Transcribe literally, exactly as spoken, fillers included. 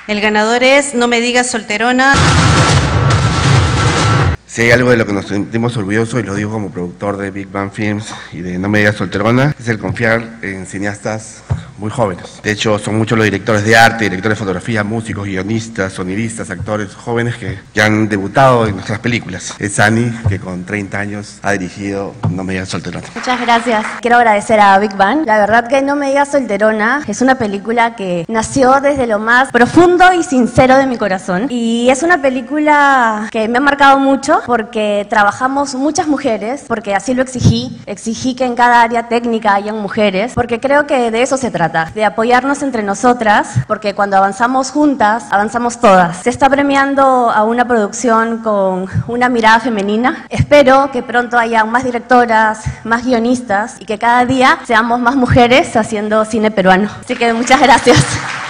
El ganador es No me digas solterona. Si hay algo de lo que nos sentimos orgullosos, y lo digo como productor de Big Bang Films y de No me digas solterona, es el confiar en cineastas muy jóvenes. De hecho, son muchos los directores de arte, directores de fotografía, músicos, guionistas, sonidistas, actores jóvenes que, que han debutado en nuestras películas. Es Ani, que con treinta años ha dirigido No me digas solterona. Muchas gracias. Quiero agradecer a Big Bang. La verdad que No me digas solterona es una película que nació desde lo más profundo y sincero de mi corazón. Y es una película que me ha marcado mucho porque trabajamos muchas mujeres, porque así lo exigí. Exigí que en cada área técnica hayan mujeres, porque creo que de eso se trata, de apoyarnos entre nosotras, porque cuando avanzamos juntas, avanzamos todas. Se está premiando a una producción con una mirada femenina. Espero que pronto haya más directoras, más guionistas y que cada día seamos más mujeres haciendo cine peruano. Así que muchas gracias.